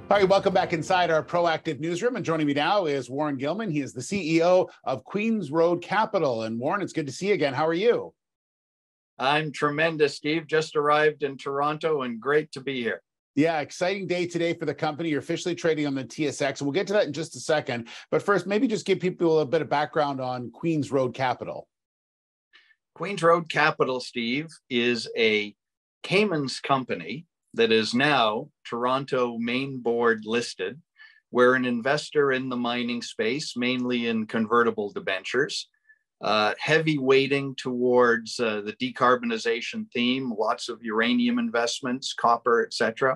All right, welcome back inside our proactive newsroom. And joining me now is Warren Gilman. He is the CEO of Queens Road Capital. And Warren, it's good to see you again. How are you? I'm tremendous, Steve. Just arrived in Toronto and great to be here. Yeah, exciting day today for the company. You're officially trading on the TSX. We'll get to that in just a second. But first, maybe just give people a bit of background on Queens Road Capital. Queens Road Capital, Steve, is a Cayman's company that is now Toronto main board listed. We're an investor in the mining space, mainly in convertible debentures, heavy weighting towards the decarbonization theme, lots of uranium investments, copper, etc.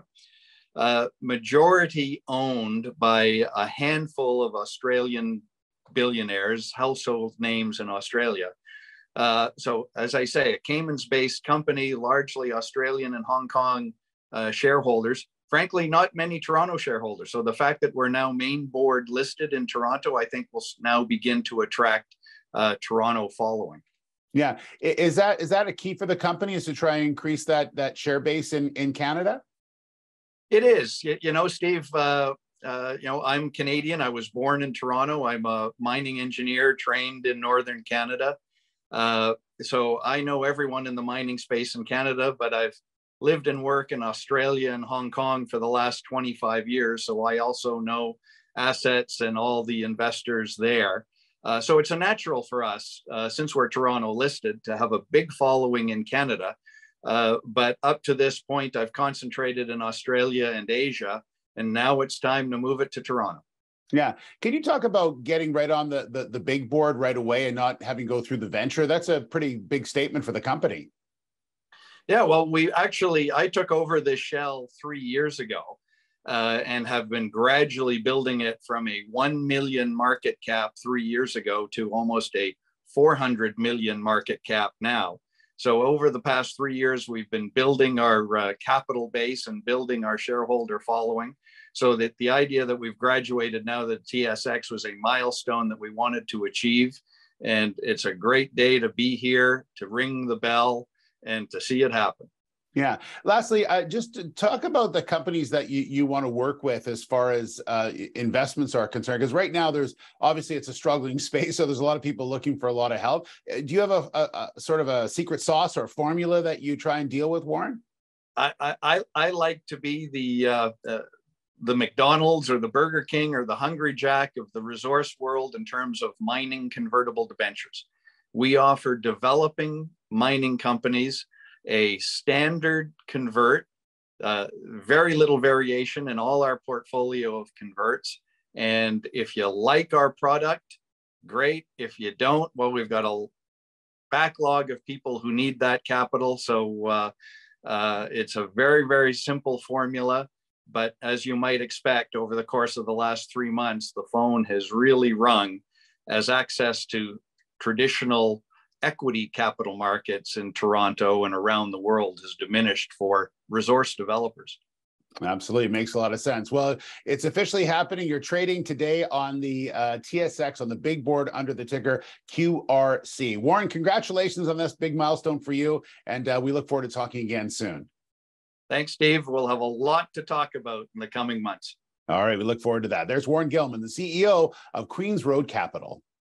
Majority owned by a handful of Australian billionaires, household names in Australia. So as I say, a Cayman's-based company, largely Australian and Hong Kong shareholders, frankly, not many Toronto shareholders. So the fact that we're now main board listed in Toronto, I think will now begin to attract Toronto following. Yeah, is that a key for the company, is to try and increase that share base in Canada? It is. You know, Steve, I'm Canadian. I was born in Toronto. I'm a mining engineer trained in Northern Canada. So I know everyone in the mining space in Canada, but I've lived and worked in Australia and Hong Kong for the last 25 years. So I also know assets and all the investors there. So it's a natural for us, since we're Toronto listed, to have a big following in Canada. But up to this point, I've concentrated in Australia and Asia, and now it's time to move it to Toronto. Yeah. Can you talk about getting right on the big board right away and not having to go through the venture? That's a pretty big statement for the company. Yeah, well, I took over this shell 3 years ago and have been gradually building it from a 1 million market cap 3 years ago to almost a 400 million market cap now. So over the past 3 years, we've been building our capital base and building our shareholder following, so that the idea that we've graduated now that TSX was a milestone that we wanted to achieve. And it's a great day to be here, to ring the bell, and to see it happen. Yeah. Lastly, just to talk about the companies that you want to work with as far as investments are concerned, because right now obviously it's a struggling space, so there's a lot of people looking for a lot of help. Do you have a sort of a secret sauce or formula that you try and deal with, Warren? I like to be the McDonald's or the Burger King or the Hungry Jack of the resource world in terms of mining convertible debentures. We offer developing mining companies a standard convert, very little variation in all our portfolio of converts. And if you like our product, great. If you don't, well, we've got a backlog of people who need that capital. So it's a very, very simple formula. But as you might expect, over the course of the last 3 months, the phone has really rung as access to traditional equity capital markets in Toronto and around the world has diminished for resource developers. Absolutely. Makes a lot of sense. Well, it's officially happening. You're trading today on the TSX, on the big board under the ticker QRC. Warren, congratulations on this big milestone for you. And we look forward to talking again soon. Thanks, Steve. We'll have a lot to talk about in the coming months. All right. We look forward to that. There's Warren Gilman, the CEO of Queens Road Capital.